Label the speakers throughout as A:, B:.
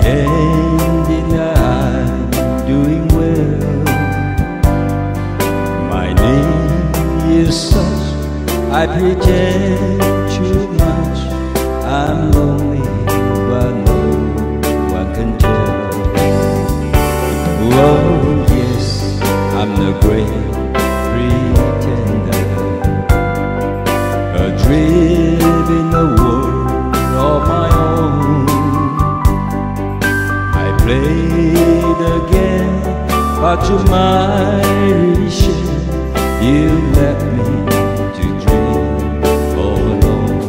A: pretending that I'm doing well. My name is such, I pretend too much. I'm lonely, but no one can tell. Oh yes, I'm the great pretender, adrift in the world of my own. I played again, but to my regret, you left me to dream all alone.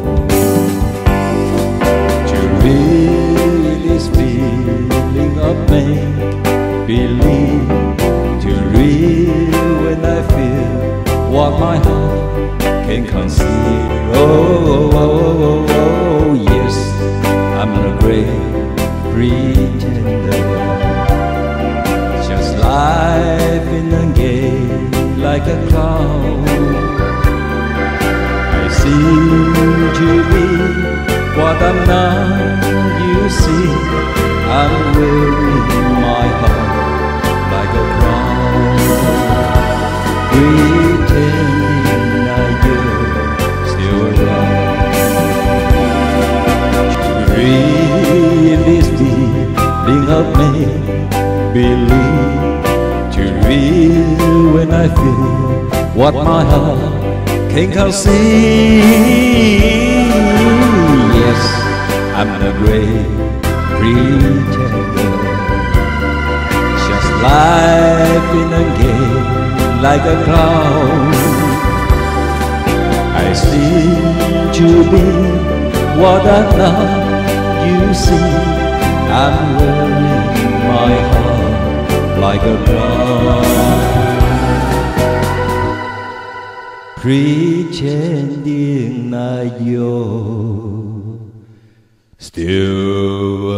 A: To really this feeling of make-believe, to real when I feel what my heart can conceive. Oh, oh, oh, oh, oh, yes, I'm a great pretender. Just life in a game like a clown. I seem to be what I'm not, you see. I'm wearing my heart like a crown, pretending that you're still around. To real this feeling of make-believe, to real when I feel what my heart can conceive. Yes, I'm the great pretender. Just life in a game like a clown. I seem to be what I'm not, you see. I'm wearing my heart like a crown, pretending that you're still